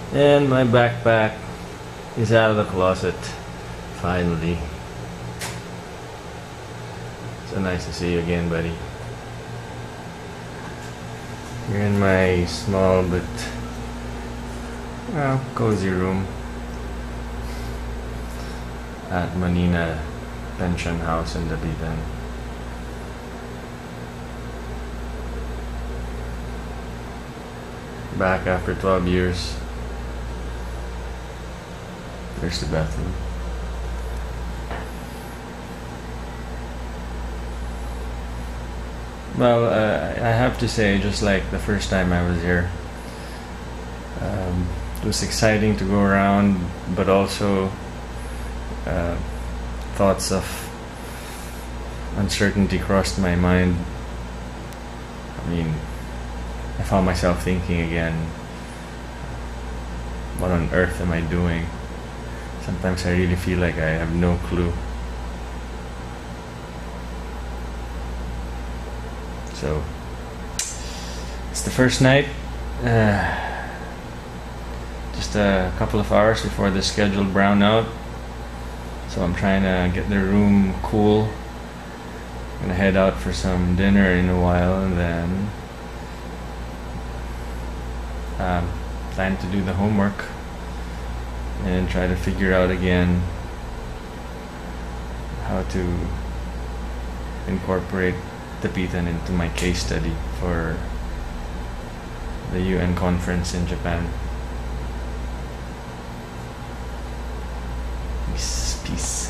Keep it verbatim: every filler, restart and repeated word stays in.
And my backpack is out of the closet, finally. So nice to see you again, buddy. You're in my small but, well, cozy room at Manina Pension House in Dapitan. Back after twelve years. There's the bathroom. Well, uh, I have to say, just like the first time I was here, um, it was exciting to go around, but also uh, thoughts of uncertainty crossed my mind. I mean, I found myself thinking again, what on earth am I doing? Sometimes I really feel like I have no clue. So, it's the first night, uh, just a couple of hours before the scheduled brownout. So I'm trying to get the room cool. I'm gonna head out for some dinner in a while, and then um, plan to do the homework and try to figure out again how to incorporate dapitan into my case study for the U N conference in Japan. Peace, peace.